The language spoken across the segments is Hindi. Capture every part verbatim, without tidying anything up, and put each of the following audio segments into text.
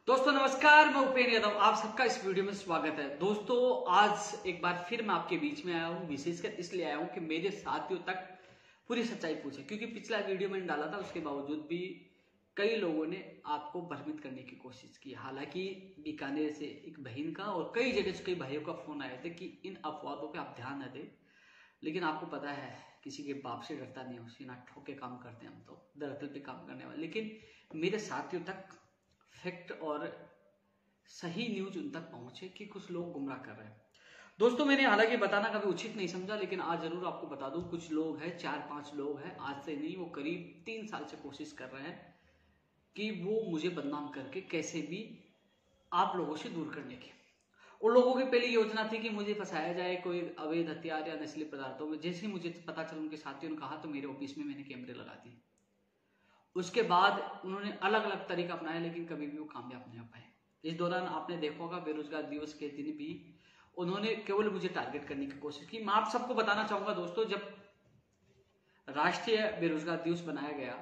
दोस्तों नमस्कार, मैं उपेंद्र यादव, आप सबका इस वीडियो में स्वागत है। दोस्तों आज एक बार फिर मैं आपके बीच में आया हूँ, विशेषकर इसलिए आया हूँ कि मेरे साथियों तक पूरी सच्चाई पूछे, क्योंकि पिछला वीडियो मैंने डाला था, उसके बावजूद भी कई लोगों ने आपको भ्रमित करने की कोशिश की। हालांकि बीकानेर से एक बहन का और कई जगह से कई भाइयों का फोन आए थे कि इन अफवाहों पे आप ध्यान न दें, लेकिन आपको पता है किसी के बाप से डरता नहीं हो, सीना ठोक के काम करते हैं हम तो, दरअसल पे काम करने वाले। लेकिन मेरे साथियों तक फैक्ट और सही न्यूज उन तक पहुंचे कि कुछ लोग गुमराह कर रहे हैं। दोस्तों मैंने हालांकि बताना कभी उचित नहीं समझा, लेकिन आज जरूर आपको बता दूं। कुछ लोग हैं, चार पांच लोग हैं, आज से नहीं, वो करीब तीन साल से कोशिश कर रहे हैं कि वो मुझे बदनाम करके कैसे भी आप लोगों से दूर करने की। उन लोगों की पहली योजना थी कि मुझे फंसाया जाए कोई अवैध हथियार या नस्ली पदार्थों में। जैसे ही मुझे पता चला, उनके साथियों ने कहा, तो मेरे ऑफिस में मैंने कैमरे लगा दिए। उसके बाद उन्होंने अलग अलग तरीका अपनाया, लेकिन कभी भी वो कामयाब नहीं हो पाए। इस दौरान आपने देखा होगा, बेरोजगार दिवस के दिन भी उन्होंने केवल मुझे टारगेट करने की कोशिश की। मैं आप सबको बताना चाहूंगा दोस्तों, जब राष्ट्रीय बेरोजगार दिवस बनाया गया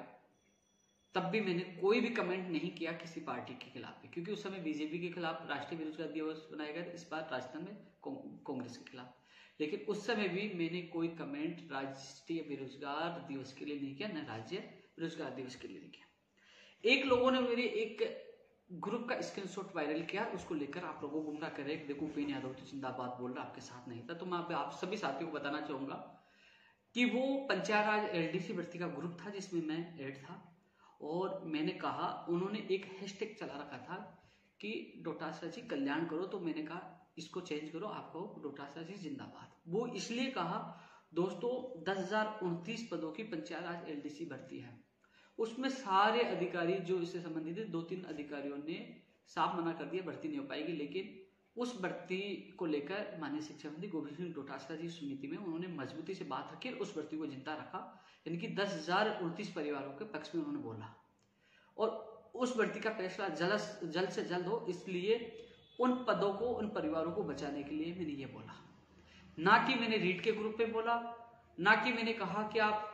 तब भी मैंने कोई भी कमेंट नहीं किया किसी पार्टी के खिलाफ, क्योंकि उस समय बीजेपी के खिलाफ राष्ट्रीय बेरोजगार दिवस बनाया गया, इस बार राजस्थान में कांग्रेस के खिलाफ। लेकिन उस समय भी मैंने कोई कमेंट राष्ट्रीय बेरोजगार दिवस के लिए नहीं किया, न राज्य बेरोजगार दिवस के लिए नहीं किया। एक लोगों ने मेरे एक ग्रुप का स्क्रीनशॉट वायरल किया, उसको लेकर आप लोगों को गुमराह कर रहे, देखो उपेंद्र यादव तो जिंदाबाद बोल रहा, आपके साथ नहीं था। तो मैं आप सभी साथियों को बताना चाहूंगा कि वो पंचायत राज एलडीसी भर्ती का ग्रुप था जिसमें मैं ऐड था, और मैंने कहा, उन्होंने एक हैशटैग चला रखा था कि डोटासरा जी कल्याण करो, तो मैंने कहा इसको चेंज करो, आपको डोटासरा जी जिंदाबाद। वो इसलिए कहा दोस्तों, दस हजार उनतीस पदों की पंचायत राज एलडीसी भर्ती है, उसमें सारे अधिकारी जो इससे संबंधित है, दो तीन अधिकारियों ने साफ मना कर दिया भर्ती नहीं हो पाएगी। लेकिन उस भर्ती को लेकर माननीय शिक्षा मंत्री गोविंद सिंह डोटासरा जी समिति में उन्होंने मजबूती से बात रखी और उस भर्ती को जिंदा रखा, यानी कि दस हजार उनतीस परिवारों के पक्ष में उन्होंने बोला, और उस भर्ती का फैसला जल्द जल्द से जल्द हो, इसलिए उन पदों को, उन परिवारों को बचाने के लिए मैंने ये बोला। ना कि मैंने रीड के ग्रुप पे बोला, ना कि मैंने कहा कि आप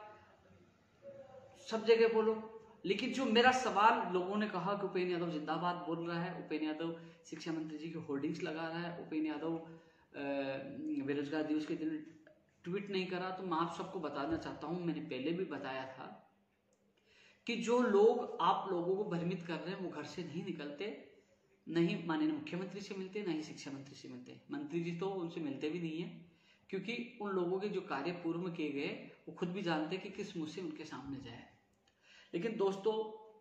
सब जगह बोलो। लेकिन जो मेरा सवाल, लोगों ने कहा कि उपेंद्र यादव जिंदाबाद बोल रहा है, उपेंद्र यादव शिक्षा मंत्री जी के होर्डिंग्स लगा रहा है, उपेंद्र यादव बेरोजगार दिवस के दिन ट्वीट नहीं करा। तो मैं आप सबको बताना चाहता हूं, मैंने पहले भी बताया था कि जो लोग आप लोगों को भ्रमित कर रहे हैं वो घर से नहीं निकलते, नहीं माननीय मुख्यमंत्री से मिलते, नहीं शिक्षा मंत्री से मिलते। मंत्री जी तो उनसे मिलते भी नहीं है, क्योंकि उन लोगों के जो कार्य पूर्व में किए गए वो खुद भी जानते कि किस मुंह से उनके सामने जाए। लेकिन दोस्तों,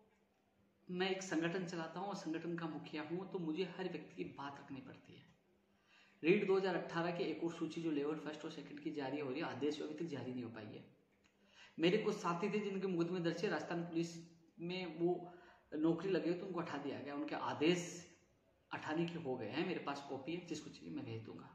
मैं एक संगठन चलाता हूं और संगठन का मुखिया हूं, तो मुझे हर व्यक्ति की बात रखनी पड़ती है। रीड दो हजार अठारह की एक और सूची जो लेवल फर्स्ट और सेकंड की जारी हो रही है, आदेश अभी तक जारी नहीं हो पाई है। मेरे कुछ साथी थे जिनके मुकदमे दर्ज है, राजस्थान पुलिस में वो नौकरी लगे तो उनको हटा दिया गया, उनके आदेश हटाने के हो गए हैं। मेरे पास कॉपी है, जिसको चाहिए मैं भेज दूंगा।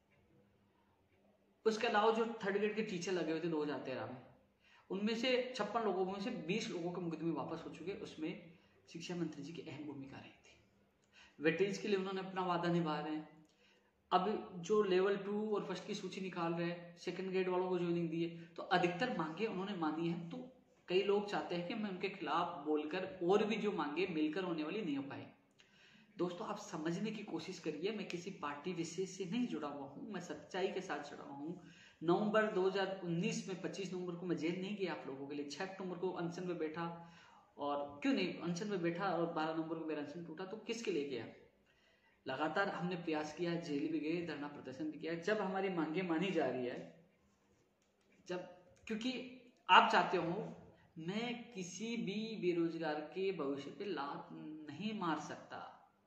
उसके अलावा जो थर्ड ग्रेड के टीचर लगे हुए थे दो हजार तेरह में, उनमें से छप्पन लोगों में से बीस लोगों के मुकदमे वापस हो चुके। उसमें शिक्षा मंत्री जी की अहम भूमिका रही थी। वेटेज के लिए उन्होंने अपना वादा निभा रहे हैं। अब जो लेवल टू और फर्स्ट की सूची निकाल रहे हैं, सेकंड ग्रेड वालों को ज्वाइनिंग दी है, तो अधिकतर मांगे उन्होंने मानी है। तो कई लोग चाहते हैं कि मैं उनके खिलाफ बोलकर और भी जो मांगे मिलकर होने वाली नहीं हो पाई। दोस्तों आप समझने की कोशिश करिए, मैं किसी पार्टी विशेष से नहीं जुड़ा हुआ हूं, मैं सच्चाई के साथ जुड़ा हुआ हूं। नवंबर दो हजार उन्नीस में पच्चीस नवंबर को मैं जेल नहीं गया आप लोगों के लिए, छह अक्टूबर को अनशन में बैठा, और क्यों नहीं अनशन में बैठा, और बारह नवंबर को मेरा अनशन टूटा, तो किसके लिए गया? लगातार हमने प्रयास किया, जेल भी गए, धरना प्रदर्शन भी किया। जब हमारी मांगे मानी जा रही है, जब, क्योंकि आप चाहते हो मैं किसी भी बेरोजगार के भविष्य पे लात नहीं मार सकता।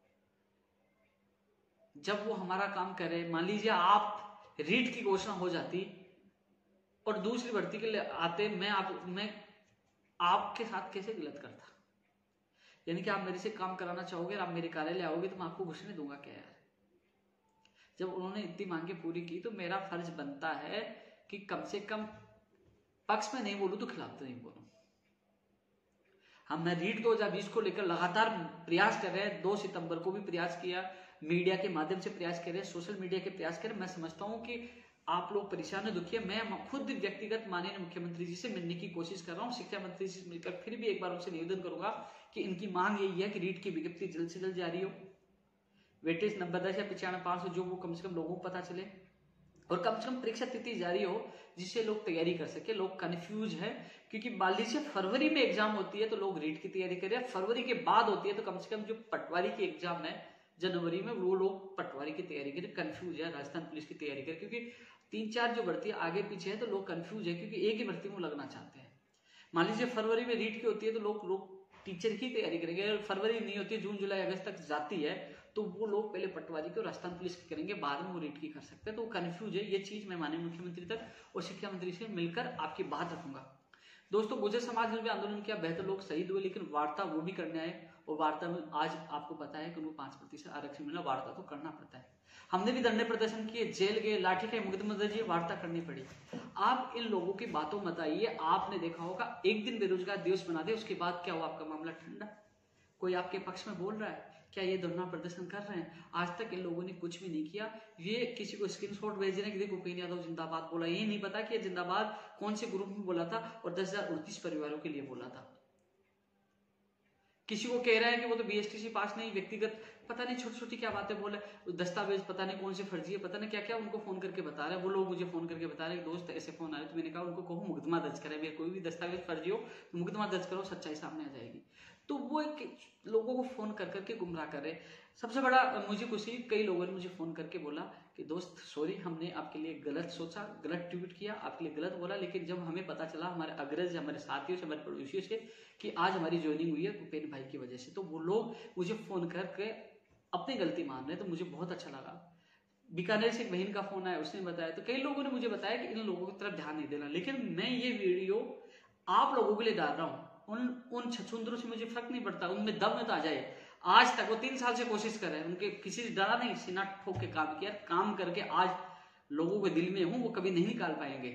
जब वो हमारा काम करे, मान लीजिए आप रीट की घोषणा हो जाती और दूसरी भर्ती के लिए आते, मैं आप मैं आपके साथ कैसे गलत करता? यानी कि आप मेरे से काम कराना चाहोगे और आप मेरे कार्यालय आओगे तो मैं आपको घुसने दूंगा क्या यार? जब उन्होंने इतनी मांगे पूरी की, तो मेरा फर्ज बनता है कि कम से कम पक्ष में नहीं बोलूं तो खिलाफ तो नहीं बोलूं। हम मैं रीट दो हजार बीस को लेकर लगातार प्रयास कर रहे हैं। दो सितंबर को भी प्रयास किया, मीडिया के माध्यम से प्रयास कर रहे हैं, सोशल मीडिया के प्रयास कर रहे हैं। मैं समझता हूं कि आप लोग परेशान है, दुखी है। मैं खुद व्यक्तिगत माननीय मुख्यमंत्री जी से मिलने की कोशिश कर रहा हूं, शिक्षा मंत्री जी से मिलकर फिर भी एक बार उनसे निवेदन करूंगा कि इनकी मांग यही है कि रीट की विज्ञप्ति जल्द से जल्द जारी हो, वेटेज नब्बे दस या पचानवे पांच सौ जो वो कम से कम लोगों को पता चले, और कम से कम परीक्षा तिथि जारी हो जिससे लोग तैयारी कर सके। लोग कंफ्यूज है क्योंकि मान लीजिए फरवरी में एग्जाम होती है तो लोग रीट की तैयारी करें, फरवरी के बाद होती है तो कम से कम जो पटवारी की एग्जाम है जनवरी में, वो लोग पटवारी की तैयारी करें। कंफ्यूज है राजस्थान पुलिस की तैयारी करें, क्योंकि तीन चार जो भर्ती आगे पीछे है तो लोग कंफ्यूज है क्योंकि एक ही भर्ती में लगना चाहते हैं। मान लीजिए फरवरी में रीट की होती है तो लोग लोग टीचर की तैयारी करेंगे, अगर फरवरी नहीं होती, जून जुलाई अगस्त तक जाती है तो वो लोग पहले पटवारी की और राजस्थान पुलिस की करेंगे, बाद में वो रीट की कर सकते हैं। तो वो कंफ्यूज है। ये चीज मैं माननीय मुख्यमंत्री तक और शिक्षा मंत्री से मिलकर आपकी बात रखूंगा। दोस्तों, गुर्जर समाज ने भी आंदोलन किया, बेहतर लोग शहीद हुए, लेकिन वार्ता वो भी करने आए, और वार्ता में आज आपको पता है कि उनको पांच प्रतिशत आरक्षण मिला, वार्ता तो करना पड़ता है। हमने भी धरने प्रदर्शन किए, जेल गए, लाठी के मुकदमे दर्ज, वार्ता करनी पड़ी। आप इन लोगों की बातों मत आइए। आपने देखा होगा एक दिन बेरोजगार दिवस बना दे, उसके बाद क्या हुआ, आपका मामला ठंडा। कोई आपके पक्ष में बोल रहा है क्या? ये धरना प्रदर्शन कर रहे हैं, आज तक इन लोगों ने कुछ भी नहीं किया। ये किसी को स्क्रीनशॉट भेज रहे हैं कि देखो उपेंद्र यादव जिंदाबाद बोला, ये नहीं पता कि ये जिंदाबाद कौन से ग्रुप में बोला था और दस हजार उनतीस परिवारों के लिए बोला था। किसी को कह रहा है कि वो तो बीएसटीसी पास नहीं, व्यक्तिगत पता नहीं छोटी छोटी क्या बातें बोले, दस्तावेज पता नहीं कौन से फर्जी है, पता नहीं क्या क्या उनको फोन करके बता रहे हैं। वो लोग मुझे फोन करके बता रहे हैं दोस्त ऐसे फोन आए, तो मैंने कहा उनको कहो मुकदमा दर्ज करें, मेरे कोई भी दस्तावेज फर्जी हो तो मुकदमा दर्ज करो, सच्चाई सामने आ जाएगी। तो वो एक लोगों को फोन कर करके गुमराह कर रहे। सबसे बड़ा मुझे खुशी, कई लोगों ने मुझे फोन करके बोला कि दोस्त सॉरी, हमने आपके लिए गलत सोचा, गलत ट्वीट किया, आपके लिए गलत बोला, लेकिन जब हमें पता चला हमारे अग्रज, हमारे साथियों से, हमारे पड़ोसियों से कि आज हमारी ज्वाइनिंग हुई है उपेंद्र भाई की वजह से, तो वो लोग मुझे फोन करके अपनी गलती मान रहे, तो मुझे बहुत अच्छा लगा। बीकानेर से एक बहन का फोन आया, उसने बताया, तो कई लोगों ने मुझे बताया कि इन लोगों की तरफ ध्यान नहीं देना, लेकिन मैं ये वीडियो आप लोगों के लिए डाल रहा हूँ। उन उन छछुंदरों से मुझे फर्क नहीं पड़ता, उनमें दम में तो आ जाए। आज तक वो तीन साल से कोशिश कर रहे हैं, उनके किसी से डरा नहीं, सीना ठोक के काम किया, काम करके आज लोगों के दिल में हूं, वो कभी नहीं निकाल पाएंगे।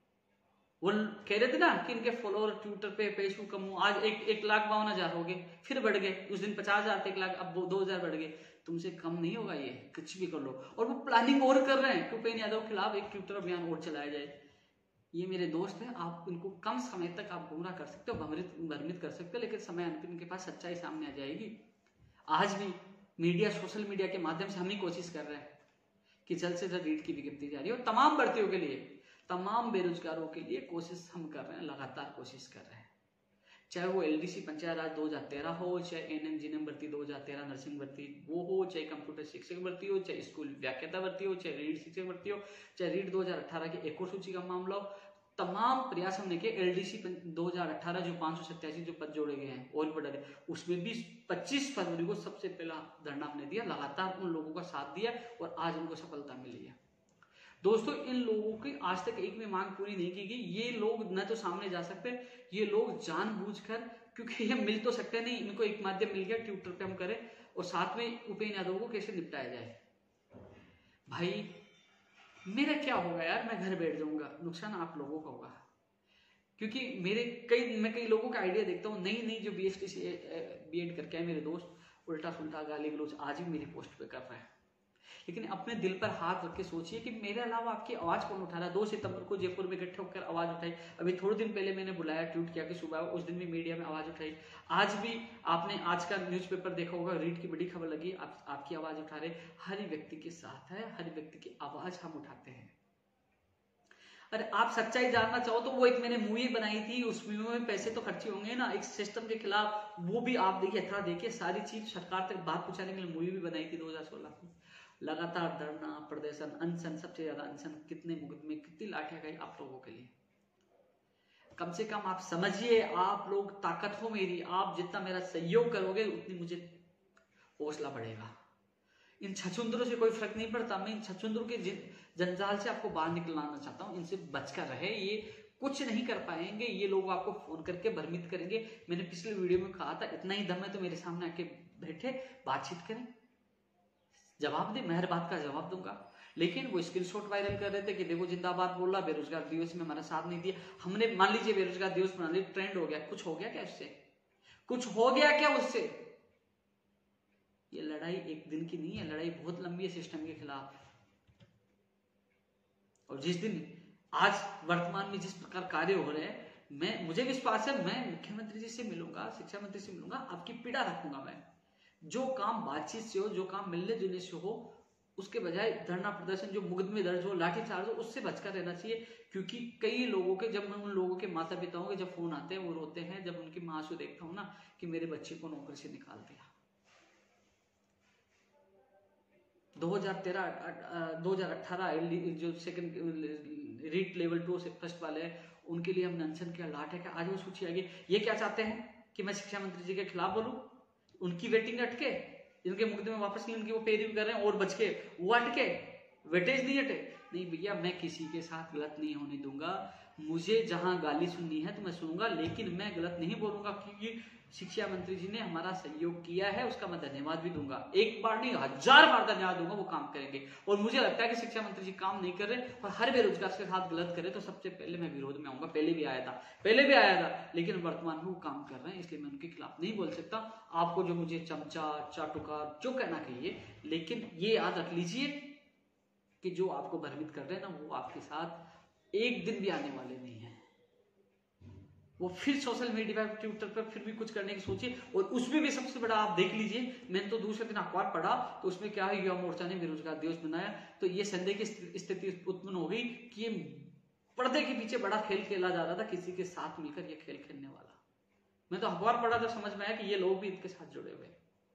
वो कह रहे थे ना कि इनके फॉलोअर ट्विटर पे फेसबुक कम हो, आज एक एक लाख बावन हजार हो गए, फिर बढ़ गए, उस दिन पचास हजार थे, एक लाख, अब दो हजार बढ़ गए। तुमसे कम नहीं होगा ये, कुछ भी कर लो। और वो प्लानिंग और कर रहे हैं कि उपेंद्र यादव के खिलाफ एक ट्विटर अभियान और चलाया जाए। ये मेरे दोस्त हैं, आप इनको कम समय तक आप गुमराह कर सकते हो, भ्रमित भ्रमित कर सकते हो, लेकिन समय अंत इनके पास सच्चाई सामने आ जाएगी। आज भी मीडिया, सोशल मीडिया के माध्यम से हम ही कोशिश कर रहे हैं कि जल्द से जल्द रीट की विज्ञप्ति जारी हो, तमाम भर्तियों के लिए, तमाम बेरोजगारों के लिए कोशिश हम कर रहे हैं, लगातार कोशिश कर रहे हैं। चाहे वो एलडीसी पंचायत राज दो हजार तेरह हो, चाहे एनएमजीएनएम भर्ती दो हजार तेरह नर्सिंग भर्ती वो हो, चाहे कंप्यूटर शिक्षक भर्ती हो, चाहे स्कूल व्याख्याता भर्ती हो, चाहे रीड शिक्षक भर्ती हो, चाहे रीड दो हजार अठारह की एक और सूची का मामला हो, तमाम प्रयास हमने किए। एलडीसी दो हजार अठारह जो पांच सौ सत्तासी जो पद जोड़े गए हैं और बढ़ रहे, उसमें भी पच्चीस फरवरी को सबसे पहला धरना हमने दिया, लगातार उन लोगों का साथ दिया और आज उनको सफलता मिली है। दोस्तों, इन लोगों की आज तक एक भी मांग पूरी नहीं की गई। ये लोग न तो सामने जा सकते, ये लोग जानबूझकर, क्योंकि ये मिल तो सकते नहीं, इनको एक माध्यम मिल गया ट्विटर पे हम करें, और साथ में उपेंद्र यादव को कैसे निपटाया जाए। भाई मेरा क्या होगा यार, मैं घर बैठ जाऊंगा, नुकसान आप लोगों का होगा। क्योंकि मेरे कई मैं कई लोगों का आइडिया देखता हूँ, नई नई जो बीएसटी से बीएड करके आए मेरे दोस्त, उल्टा सुल्टा गाली गलौज आज भी मेरी पोस्ट पे कर रहे हैं। लेकिन अपने दिल पर हाथ रख के सोचिए कि मेरे अलावा आपकी आवाज कौन उठा रहा है। दो सितंबर को जयपुर में इकट्ठे होकर आवाज उठाई, अभी थोड़े दिन पहले मैंने बुलाया, ट्वीट किया कि सुबह, उस दिन भी मीडिया में आवाज उठाई। आज भी आपने आज का न्यूज़पेपर देखा होगा, रीट की बड़ी खबर लगी, आप, आपकी आवाज उठा रहे। हर व्यक्ति के साथ है, हर व्यक्ति की आवाज हम उठाते हैं। अरे आप सच्चाई जानना चाहो तो वो एक मैंने मूवी बनाई थी, उस मूवी में पैसे तो खर्चे होंगे ना, एक सिस्टम के खिलाफ, वो भी आप देखिए, अथवा देखिए, सारी चीज सरकार तक बात पहुंचाने के लिए मूवी भी बनाई थी दो हजार सोलह में। लगातार धरना प्रदर्शन, अनशन, सबसे ज्यादा अनशन, कितने मुकदमे, कितनी लाठियां गई आप लोगों के लिए। कम से कम आप समझिए, आप लोग ताकत हो मेरी, आप जितना मेरा सहयोग करोगे उतनी मुझे हौसला बढ़ेगा। इन छछुंदरों से कोई फर्क नहीं पड़ता, मैं इन छछुंदरों के जंजाल से आपको बाहर निकलना चाहता हूं, इनसे बचकर रहे। ये कुछ नहीं कर पाएंगे, ये लोग आपको फोन करके भ्रमित करेंगे। मैंने पिछले वीडियो में कहा था, इतना ही दम है तो मेरे सामने आके बैठे, बातचीत करें, जवाब दे, मैं हर बात का जवाब दूंगा। लेकिन वो स्क्रीनशॉट वायरल कर रहे थे कि देखो जिंदाबाद बोल रहा, बेरोजगार दिवस में हमारा साथ नहीं दिया। हमने मान लीजिए बेरोजगार दिवस बना लिया, ट्रेंड हो गया, कुछ हो गया क्या उससे? कुछ हो गया क्या उससे? ये लड़ाई एक दिन की नहीं है, लड़ाई बहुत लंबी है सिस्टम के खिलाफ। और जिस दिन आज वर्तमान में जिस प्रकार कार्य हो रहे हैं, मैं मुझे विश्वास है, मैं मुख्यमंत्री जी से मिलूंगा, शिक्षा मंत्री से मिलूंगा, आपकी पीड़ा रखूंगा मैं। जो काम बातचीत से हो, जो काम मिलने जुलने से हो, उसके बजाय धरना प्रदर्शन, जो मुकदमे दर्ज हो, लाठीचार्ज हो, उससे बचकर रहना चाहिए। क्योंकि कई लोगों के, जब मैं उन लोगों के माता पिताओं के जब फोन आते हैं वो रोते हैं, जब उनकी माँ से देखता हूं ना कि मेरे बच्चे को नौकरी से निकाल दिया। दो हज़ार तेरह दो हज़ार अठारह जो सेकंड रीट लेवल टू से फर्स्ट वाले हैं, उनके लिए हमने अनशन किया, लाठ है क्या, आज वो सूची आ गई। ये क्या चाहते हैं कि मैं शिक्षा मंत्री जी के खिलाफ बोलूं, उनकी वेटिंग अटके, इनके मुकदमे वापस नहीं, उनकी वो पेरिव कर रहे हैं और बच के वो अटके, वेटेज नहीं अटे। नहीं भैया, मैं किसी के साथ गलत नहीं होने दूंगा। मुझे जहां गाली सुननी है तो मैं सुनूंगा, लेकिन मैं गलत नहीं बोलूंगा, क्योंकि शिक्षा मंत्री जी ने हमारा सहयोग किया है, उसका मैं धन्यवाद भी दूंगा। एक बार नहीं, हजार बार धन्यवाद दूंगा, वो काम करेंगे। और मुझे लगता है कि शिक्षा मंत्री जी काम नहीं कर रहे और हर बेरोजगार के साथ गलत करे तो सबसे पहले मैं विरोध में आऊंगा। पहले भी आया था पहले भी आया था लेकिन वर्तमान में वो काम कर रहे हैं, इसलिए मैं उनके खिलाफ नहीं बोल सकता। आपको जो मुझे चमचा, चाटुकार जो कहना कहिए, लेकिन ये याद रख लीजिए कि जो आपको भ्रमित कर रहे हैं ना, वो आपके साथ एक दिन भी आने वाले नहीं है। वो फिर सोशल मीडिया पर, ट्विटर पर फिर भी कुछ करने की सोचिए। और उसमें भी सबसे बड़ा आप देख लीजिए, मैंने तो दूसरे दिन अखबार पढ़ा तो उसमें क्या है, युवा मोर्चा ने बेरोजगार दिवस बनाया, तो ये संदेह की स्थिति उत्पन्न हो गई कि ये पर्दे के पीछे बड़ा खेल खेला जा रहा था, किसी के साथ मिलकर ये खेल खेलने वाला। मैं तो अखबार पढ़ा तो समझ में आया कि ये लोग भी इनके साथ जुड़े हुए।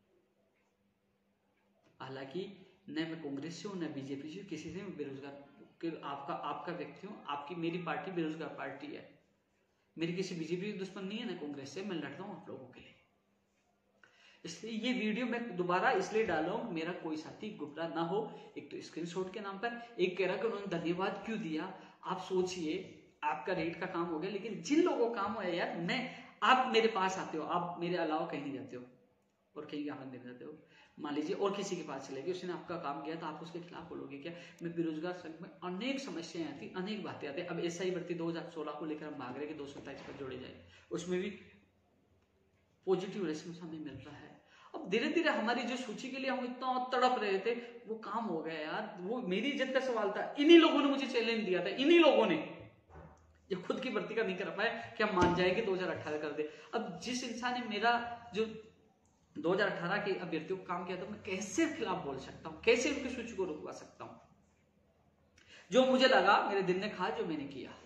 हालांकि न मैं कांग्रेस से हूं, न बीजेपी से, किसी से बेरोजगार आपका आपका व्यक्ति हूं। आपकी मेरी पार्टी बेरोजगार पार्टी है, मेरी किसी बीजेपी की दुश्मन नहीं है, ना कांग्रेस से। मैं लड़ता हूं आप लोगों के लिए। इसलिए ये वीडियो मैं दोबारा इसलिए डाला हूं, मेरा कोई साथी गुमराह ना हो। एक तो स्क्रीनशॉट के नाम पर, एक कह रहा कि उन्होंने धन्यवाद क्यों दिया। आप सोचिए, आपका रेट का काम हो गया, लेकिन जिन लोगों को काम हुआ है यार, मैं आप मेरे पास आते हो, आप मेरे अलावा कहीं नहीं जाते हो और कहीं ज्ञापन देने जाते हो। मान लीजिए और किसी के पास चले गए, उसने आपका काम किया तो आप उसके खिलाफ बोलोगे क्या। मैं बेरोजगार संघ में अनेक समस्याएं आती, अनेक बातें आती। अब एसआई भर्ती दो हज़ार सोलह को लेकर हम भाग रहे कि दो सौ सत्ताईस पर जोड़े जाए, उसमें भी पॉजिटिव रेस्पॉन्स हमें मिल रहा है। अब धीरे धीरे हमारी जो सूची के लिए हम इतना तड़प रहे थे, वो काम हो गया यार। वो मेरी इज्जत का सवाल था, इन्हीं लोगों ने मुझे चैलेंज दिया था, इन्हीं लोगों ने, जो खुद की भर्ती का नहीं कर पाए कि हम मान जाएंगे दो हज़ार अठारह कर दे। अब जिस इंसान ने मेरा जो दो हज़ार अठारह के अभ्यर्थियों को काम किया था, मैं कैसे खिलाफ बोल सकता हूं, कैसे उनकी सूची को रुकवा सकता हूं। जो मुझे लगा, मेरे दिल ने कहा, जो मैंने किया।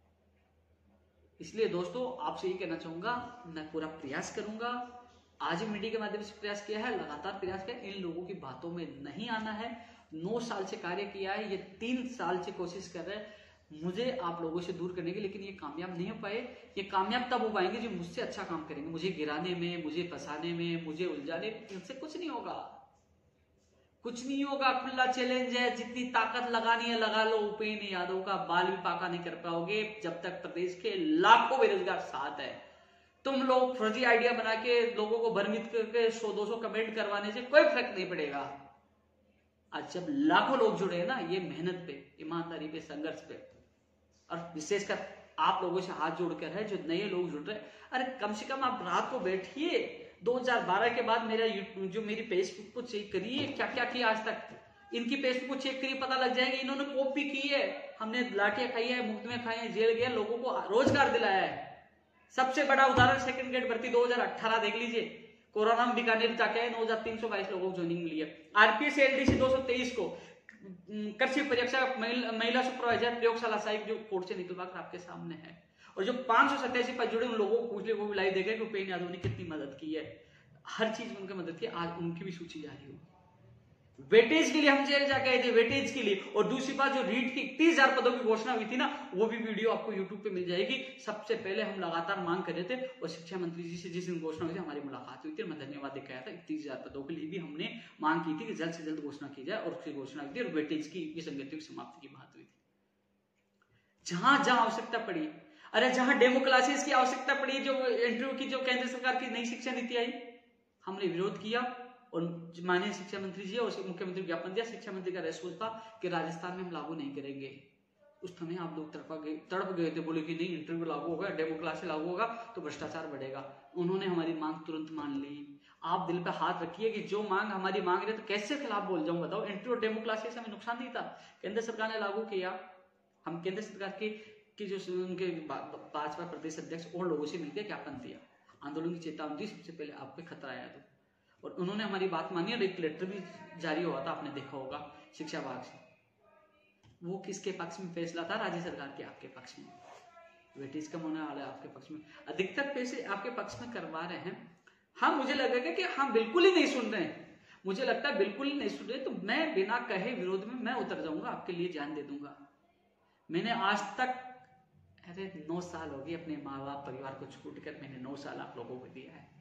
इसलिए दोस्तों आपसे ये कहना चाहूंगा, मैं पूरा प्रयास करूंगा। आज मीडिया के माध्यम से प्रयास किया है, लगातार प्रयास किया। इन लोगों की बातों में नहीं आना है। नौ साल से कार्य किया है, ये तीन साल से कोशिश कर रहे हैं मुझे आप लोगों से दूर करने की, लेकिन ये कामयाब नहीं हो पाए। ये कामयाब तब हो पाएंगे जो मुझसे अच्छा काम करेंगे। मुझे गिराने में, मुझे फंसाने में, मुझे उलझाने में, इनसे कुछ नहीं होगा, कुछ नहीं होगा। खुला चैलेंज है, जितनी ताकत लगानी है लगा लो। उपेंद्र यादव का बाल भी पाका नहीं कर पाओगे जब तक प्रदेश के लाखों बेरोजगार साथ है। तुम लोग फर्जी आइडिया बना के लोगों को भ्रमित करके सौ दो सौ कमेंट करवाने से कोई फर्क नहीं पड़ेगा। आज जब लाखों लोग जुड़े हैं ना, ये मेहनत पे, ईमानदारी पे, संघर्ष पे, और विशेषकर आप लोगों से हाथ जोड़कर है जो नए लोग जुड़ रहे हैं। अरे कम से कम आप रात को बैठिए, दो हज़ार बारह के बाद मेरा जो मेरी फेसबुक को चेक करिए, क्या क्या किया आज तक। इनकी फेसबुक को चेक करिए, पता लग जाएगा इन्होंने कॉपी की है, हमने लाठियां खाई है, मुकदमे खाए हैं, जेल गया, लोगों को रोजगार दिलाया है। सबसे बड़ा उदाहरण सेकंड ग्रेड भर्ती दो हज़ार अठारह देख लीजिए, कोरोना में बीकानेर जाके नौ हजार तीन सौ बाईस लोगों को ज्वाइनिंग मिली है। आरपीएस एलडीसी दो सौ तेईस को, कृषि परीक्षा महिला सुपरवाइजर प्रयोगशाला सहायक जो कोर्ट से निकलवा कर आपके सामने है। और जो पांच सौ सत्तासी पर जुड़े उन लोगों को पूछ ले, वो भी लाइव देखे कि उपेंद्र यादव ने कितनी मदद की है, हर चीज में उनकी मदद की। आज उनकी भी सूची जारी हो। वेटेज के लिए हम जेल जाके आए थे, वेटेज के लिए। और दूसरी बात, जो रीट की तीस हजार पदों की घोषणा हुई थी ना, वो भी वीडियो आपको यूट्यूब पे मिल जाएगी। सबसे पहले हम लगातार मांग कर रहे थे, और शिक्षा मंत्री जी से जिस दिन घोषणा हुई थी हमारी मुलाकात हुई थी, मैं धन्यवाद दिखाया था। तीस हजार पदों के लिए भी हमने मांग की थी कि जल्द से जल्द घोषणा की जाए, और उसकी घोषणा हुई थी, और वेटेज की विसंगतियों की समाप्ति की बात हुई थी। जहां जहां आवश्यकता पड़ी, अरे जहां डेमो क्लासेस की आवश्यकता पड़ी, जो इंटरव्यू की, जो केंद्र सरकार की नई शिक्षा नीति आई, हमने विरोध किया। और माननीय शिक्षा मंत्री जी और मुख्यमंत्री ज्ञापन दिया। शिक्षा मंत्री का रेस्पॉन्स था कि राजस्थान में हम लागू नहीं करेंगे। उस समय आप लोग तड़प गए तड़प गए थे, बोले कि नहीं, इंटरव्यू लागू होगा, डेमो क्लास लागू होगा तो भ्रष्टाचार बढ़ेगा। उन्होंने हमारी मांग तुरंत मान ली। आप दिल पे हाथ रखिए कि जो मांग हमारी मांग रहे तो कैसे खिलाफ बोल जाऊं, बताओ। इंटरव्यू डेमो क्लासेस हमें नुकसान नहीं था, केंद्र सरकार ने लागू किया। हम केंद्र सरकार के कि जो उनके भाजपा प्रदेश अध्यक्ष और लोगों से मिलकर ज्ञापन दिया, आंदोलन की चेतावनी दी, सबसे पहले आप पे खतरा आया तो, और उन्होंने हमारी बात मानी और एक लेटर भी जारी हुआ था, आपने देखा होगा शिक्षा विभाग से। वो किसके पक्ष में फैसला था? राज्य सरकार के आपके पक्ष में। वेटेज कम होने वाला है आपके पक्ष में, अधिकतर पैसे आपके पक्ष में करवा रहे हैं। हाँ, मुझे लगेगा कि हाँ बिल्कुल ही नहीं सुन रहे हैं, मुझे लगता है बिल्कुल ही नहीं सुन रहे, तो मैं बिना कहे विरोध में मैं उतर जाऊंगा, आपके लिए जान दे दूंगा। मैंने आज तक, अरे नौ साल हो गए अपने माँ बाप परिवार को छोड़कर, मैंने नौ साल आप लोगों को दिया है।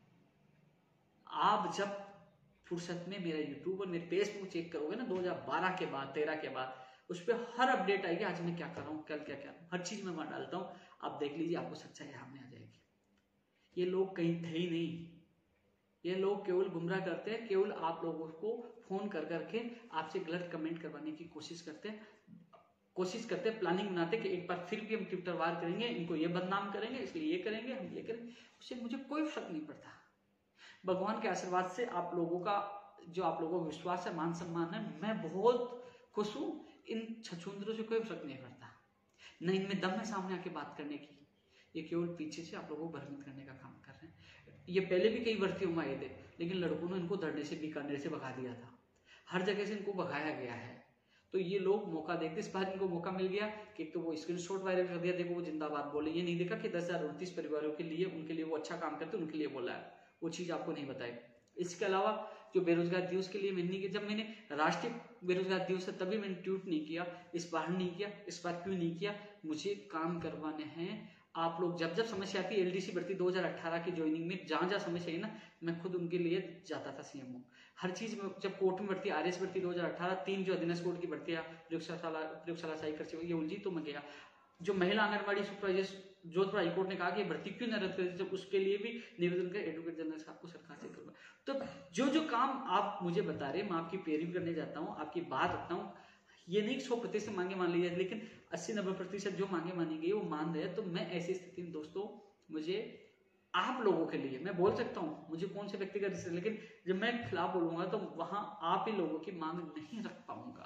आप जब फुर्सत में मेरा यूट्यूब और मेरे फेसबुक चेक करोगे ना, दो हज़ार बारह के बाद, तेरह के बाद, उस पर हर अपडेट आएगी, आज मैं क्या कर रहा हूँ, कल क्या क्या, हर चीज में मैं डालता हूँ। आप देख लीजिए, आपको सच्चाई सामने आ जाएगी। ये लोग कहीं थे ही नहीं, ये लोग केवल गुमराह करते हैं, केवल आप लोगों को फोन कर करके आपसे गलत कमेंट करवाने की कोशिश करते हैं, कोशिश करते हैं, प्लानिंग बनाते कि एक बार फिर भी हम ट्विटर वार करेंगे, इनको ये बदनाम करेंगे, इसलिए ये करेंगे, हम ये करेंगे। उससे मुझे कोई फर्क नहीं पड़ता। भगवान के आशीर्वाद से आप लोगों का जो आप लोगों का विश्वास है, मान सम्मान है, मैं बहुत खुश हूं। इन छछूंदरों से कोई फर्क नहीं पड़ता, न इनमें दम है सामने आके बात करने की। ये केवल पीछे से आप लोगों को भ्रमित करने का काम कर रहे हैं। ये पहले भी कई भर्तियों में आए थे, लेकिन लड़कों ने इनको धरने से, बीकानेर से भगा दिया था, हर जगह से इनको भगाया गया है। तो ये लोग मौका देखते, इस बार इनको मौका मिल गया कि एक तो वो स्क्रीनशॉट वायरल कर दिया, देखो वो जिंदाबाद बोले, ये नहीं देखा कि दस हजार उनतीस परिवारों के लिए, उनके लिए वो अच्छा काम करते, उनके लिए बोला है, वो चीज आपको नहीं बताई। इसके अलावा जो बेरोजगार दिवस के लिए मैंने किया, जब मैंने राष्ट्रीय बेरोजगार दिवस है तभी मैंने ट्वीट नहीं किया, इस बार नहीं किया। इस बार क्यों नहीं किया? मुझे काम करवाने हैं। आप लोग जब जब समस्या आती है, एलडीसी भर्ती दो हज़ार अठारह की ज्वाइनिंग में जहां जहां समस्या है ना, मैं खुद उनके लिए जाता था सीएमओ। हर चीज में, जब कोर्ट में भर्ती, आरएस भर्ती दो हज़ार अठारह, तीन जो अधीनस्थ कोर्ट की भर्तियां प्रयोगशाला प्रयोगशाला सहायक कृषि ये उलझी, तो मैं गया। जो महिला आंगनबाड़ी सुपरवाइजर जोधपुर हाईकोर्ट ने कहा कि भर्ती क्यों न रद्द कर, जब उसके लिए भी निवेदन कर एडवोकेट जनरल साहब को सरकार से करवा। तो जो जो काम आप मुझे बता रहे हैं, मैं आपकी पैरवी करने जाता हूँ, आपकी बात रखता हूँ। ये नहीं सौ प्रतिशत मांगे मान लीजिए, लेकिन अस्सी नब्बे प्रतिशत जो मांगे मानी गई वो मान रहे हैं। तो मैं ऐसी स्थिति में दोस्तों, मुझे आप लोगों के लिए मैं बोल सकता हूँ, मुझे कौन से व्यक्तिगत, लेकिन जब मैं खिलाफ बोलूंगा तो वहां आप ही लोगों की मांग नहीं रख पाऊंगा।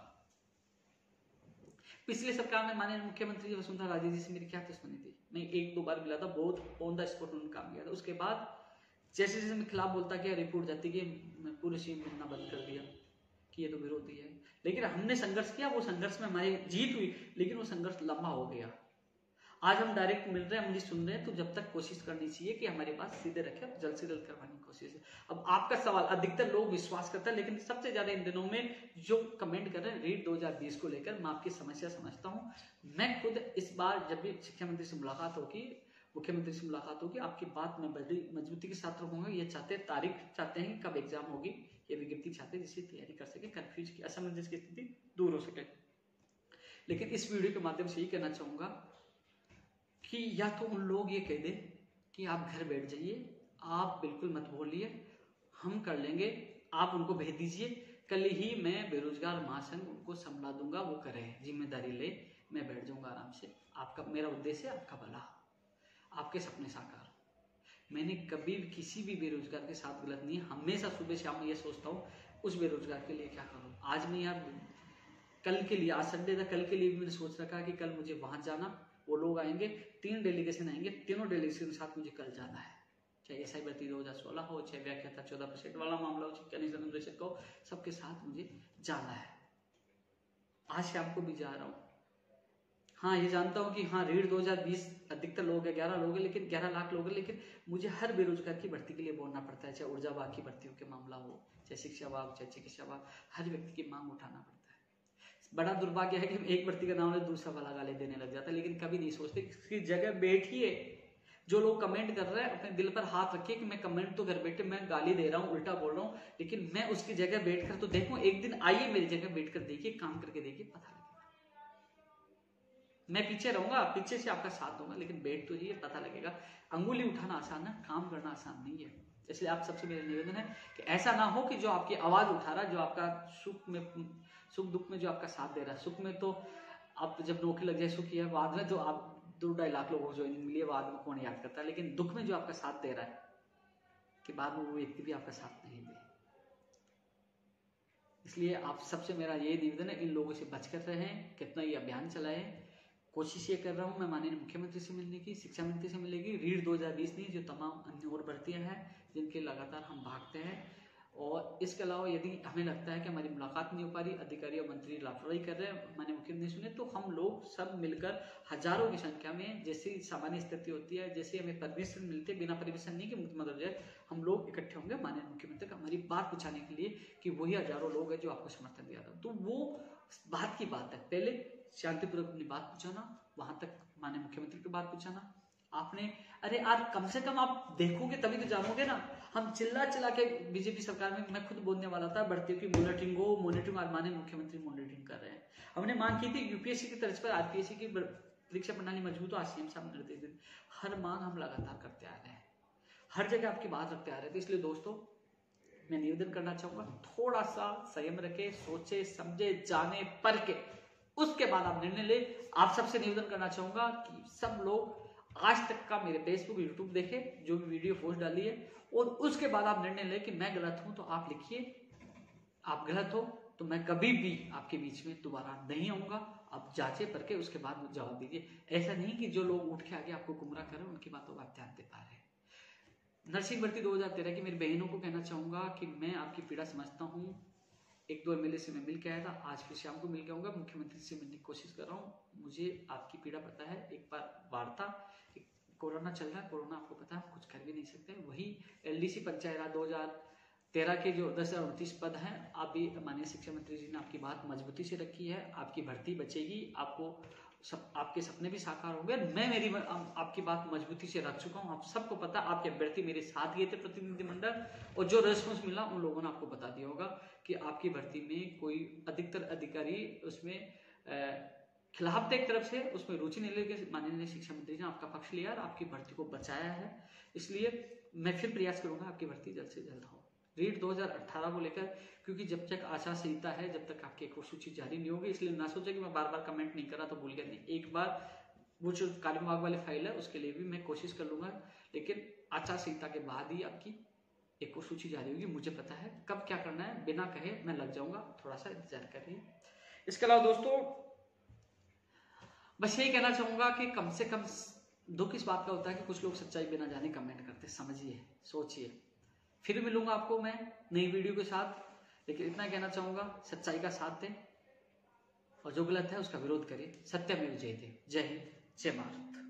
पिछले सरकार में माननीय मुख्यमंत्री वसुंधरा राजे जी से मेरी क्या दुश्मनी थी, मैं एक दो बार मिला था, बहुत ऑन द स्पॉट उन्होंने काम किया था। उसके बाद जैसे जैसे मैं खिलाफ बोलता गया, रिपोर्ट जाती गई, मैं पूरे सीएम मिलना बंद कर दिया कि ये तो विरोधी है। लेकिन हमने संघर्ष किया, वो संघर्ष में हमारी जीत हुई, लेकिन वो संघर्ष लंबा हो गया। आज हम डायरेक्ट मिल रहे हैं, मुझे सुन रहे हैं, तो जब तक कोशिश करनी चाहिए कि हमारे पास सीधे रखे, जल्द से जल्द करवाने की कोशिश है। अब आपका सवाल, अधिकतर लोग विश्वास करते हैं, लेकिन सबसे ज्यादा इन दिनों में जो कमेंट कर रहे हैं रीट दो हज़ार बीस को लेकर, मैं आपकी समस्या समझता हूं। मैं खुद इस बार जब भी शिक्षा मंत्री से मुलाकात होगी, मुख्यमंत्री से मुलाकात होगी, आपकी बात मैं बड़ी मजबूती के साथ रखूंगा। ये चाहते तारीख चाहते हैं कब एग्जाम होगी, ये विज्ञप्ति चाहते हैं जिससे तैयारी कर सके, कंफ्यूज की असमंजस की स्थिति दूर हो सके। लेकिन इस वीडियो के माध्यम से यही कहना चाहूंगा कि या तो उन लोग ये कह दे कि आप घर बैठ जाइए, आप बिल्कुल मत बोलिए, हम कर लेंगे, आप उनको भेज दीजिए, कल ही मैं बेरोजगार महासंघ उनको संभाल दूंगा, वो करे, जिम्मेदारी ले, मैं बैठ जाऊंगा आराम से। आपका, मेरा उद्देश्य आपका भला, आपके सपने साकार। मैंने कभी भी किसी भी बेरोजगार के साथ गलत नहीं, हमेशा सुबह शाम में ये सोचता हूँ उस बेरोजगार के लिए क्या करूँ। आज मैं यार, कल के लिए, आज संडे था, कल के लिए भी मैंने सोच रखा कि कल मुझे वहां जाना, वो लोग आएंगे, तीन डेलीगेशन आएंगे, तीनों डेलीगेशन के साथ मुझे कल जाना है। चाहे एसआई भर्ती दो हजार सोलह हो, चाहे व्याख्याता चौदह परसेंट वाला मामला हो, चाहे कनिष्ठ हो, सबके साथ मुझे जाना है। आज शाम को भी जा रहा हूँ। हाँ, ये जानता हूँ कि हाँ रीड दो हज़ार बीस अधिकतर लोग है, ग्यारह लोग है, लेकिन ग्यारह लाख लोग है, लेकिन मुझे हर बेरोजगार की भर्ती के लिए बोलना पड़ता है। चाहे ऊर्जा विभाग की भर्तियों के मामला हो, चाहे शिक्षा विभाग, चाहे चिकित्सा विभाग, हर व्यक्ति की मांग उठाना पड़ता है। बड़ा दुर्भाग्य है कि हम एक भर्ती का नाम ले दूसरा वाला गाली देने लग जाता है, लेकिन कभी नहीं सोचते इसकी जगह बैठिए। जो लोग कमेंट कर रहे हैं, अपने दिल पर हाथ रखिए कि मैं कमेंट तो घर बैठे मैं गाली दे रहा हूँ, उल्टा बोल रहा हूँ, लेकिन मैं उसकी जगह बैठकर तो देखूं। एक दिन आइए मेरी जगह बैठकर देखिए, काम करके देखिए, पता लगेगा। मैं पीछे रहूंगा, पीछे से आपका साथ दूंगा, लेकिन बैठ तो ही पता लगेगा। अंगुली उठाना आसान है, काम करना आसान नहीं है। इसलिए आप सबसे मेरा निवेदन है कि ऐसा ना हो कि जो आपकी आवाज उठा रहा है, जो आपका सुख में, सुख दुख में जो आपका साथ दे रहा है, सुख में तो आप जब नौकरी लग जाए सुख ही है, बाद में तो आप दो ढाई लाख लोगों को ज्वाइनिंग मिली है, बाद में कौन याद करता है, लेकिन दुख में जो आपका साथ दे रहा है कि बाद में वो व्यक्ति भी आपका साथ नहीं दे। इसलिए आप सबसे मेरा ये निवेदन है, इन लोगों से बचकर रहें, कितना ये अभियान चलाएं, कोशिश ये कर रहा हूँ मैं माननीय मुख्यमंत्री से मिलने की, शिक्षा मंत्री से मिलेगी, रीट दो हजार बीस नहीं, जो तमाम अन्य और भर्तियां हैं जिनके लगातार हम भागते हैं। और इसके अलावा यदि हमें लगता है कि हमारी मुलाकात नहीं हो पा रही, अधिकारी और मंत्री लापरवाही कर रहे हैं, माननीय मुख्यमंत्री सुने, तो हम लोग सब मिलकर हजारों की संख्या में, जैसी सामान्य स्थिति होती है, जैसे हमें परमिशन मिलते, बिना परमिशन नहीं कि मुख्यमंत्री हो जाए, हम लोग इकट्ठे होंगे माननीय मुख्यमंत्री का हमारी बात पूछाने के लिए कि वही हजारों लोग हैं जो आपको समर्थन दिया था। तो वो बात की बात है, पहले शांतिपूर्वक अपनी बात पूछाना, वहां तक माननीय मुख्यमंत्री की बात पूछाना। आपने अरे यार कम से कम आप देखोगे तभी तो जानोगे ना। हम चिल्ला चिल्ला के बीजेपी सरकार में, मैं खुद बोलने वाला था भर्तियों की मॉनिटरिंग हो, मॉनिटरिंग माननीय मुख्यमंत्री मॉनिटरिंग कर रहे हैं। हमने मांग की थी यूपीएससी की तर्ज पर आरपीएससी की परीक्षा प्रणाली मजबूत हो, सीएम साहब निर्देश देते। हर मांग हम लगातार करते आ रहे हैं, हर जगह आपकी बात रखते आ रहे थे। इसलिए दोस्तों मैं निवेदन करना चाहूंगा, थोड़ा सा संयम रखे, सोचे समझे जाने परखे उसके बाद आप निर्णय ले। आप सबसे निवेदन करना चाहूंगा कि सब लोग आज तक का मेरे फेसबुक यूट्यूब देखे, जो भी वीडियो पोस्ट डाली है, और उसके बाद आप निर्णय ले कि मैं गलत हूं तो आप लिखिए, आप गलत हो तो मैं कभी भी आपके बीच में दोबारा नहीं आऊंगा। आप जांचे परखे उसके बाद जवाब दीजिए। ऐसा नहीं कि जो लोग उठ के आगे आपको गुमराह करें उनकी बातों पर आप ध्यान दे पा रहे हैं। नर्सिंग भर्ती दो हजार तेरह की मेरी बहनों को कहना चाहूंगा कि मैं आपकी पीड़ा समझता हूँ। एक दो एमएलए से मैं मिल के आया था, आज फिर शाम को मिल के आऊंगा, मुख्यमंत्री से मिलने की कोशिश कर रहा हूँ। मुझे आपकी पीड़ा पता है, एक बार वार्ता, कोरोना चल रहा है, कोरोना आपको पता है हम कुछ कर भी नहीं सकते। वही एलडीसी पंचायत राज दो हजार तेरह के जो दस हजार उनतीस पद हैं, आप भी माननीय शिक्षा मंत्री जी ने आपकी बात मजबूती से रखी है, आपकी भर्ती बचेगी, आपको सब आपके सपने भी साकार होंगे। मैं मेरी आपकी बात मजबूती से रख चुका हूं, आप सबको पता, आपके अभ्यर्थी मेरे साथ गए थे प्रतिनिधिमंडल, और जो रेस्पॉन्स मिला उन लोगों ने आपको बता दिया होगा कि आपकी भर्ती में कोई अधिकतर अधिकारी उसमें खिलाफ थे एक तरफ से, उसमें रुचि नहीं लेके माननीय शिक्षा मंत्री ने आपका पक्ष लिया और आपकी भर्ती को बचाया है। इसलिए मैं फिर प्रयास करूंगा आपकी भर्ती जल्द से जल्द हो। रीट दो हजार अठारह को लेकर, क्योंकि जब तक आचार संहिता है, जब तक आपकी एक और सूची जारी नहीं होगी, इसलिए ना सोचे कि मैं बार बार कमेंट नहीं करा तो भूल गया, नहीं, एक बार वो जो कार्य विभाग वाली फाइल है उसके लिए भी मैं कोशिश कर लूंगा, लेकिन आचार संहिता के बाद ही आपकी एक और सूची जारी होगी। मुझे पता है कब क्या करना है, बिना कहे मैं लग जाऊंगा, थोड़ा सा इंतजार करिए। इसके अलावा दोस्तों बस यही कहना चाहूंगा कि कम से कम दुख इस बात का होता है कि कुछ लोग सच्चाई बिना जाने कमेंट करते, समझिए सोचिए। फिर मिलूंगा आपको मैं नई वीडियो के साथ, लेकिन इतना कहना चाहूंगा सच्चाई का साथ दें और जो गलत है उसका विरोध करें। सत्यमेव जयते। जय हिंद, जय भारत।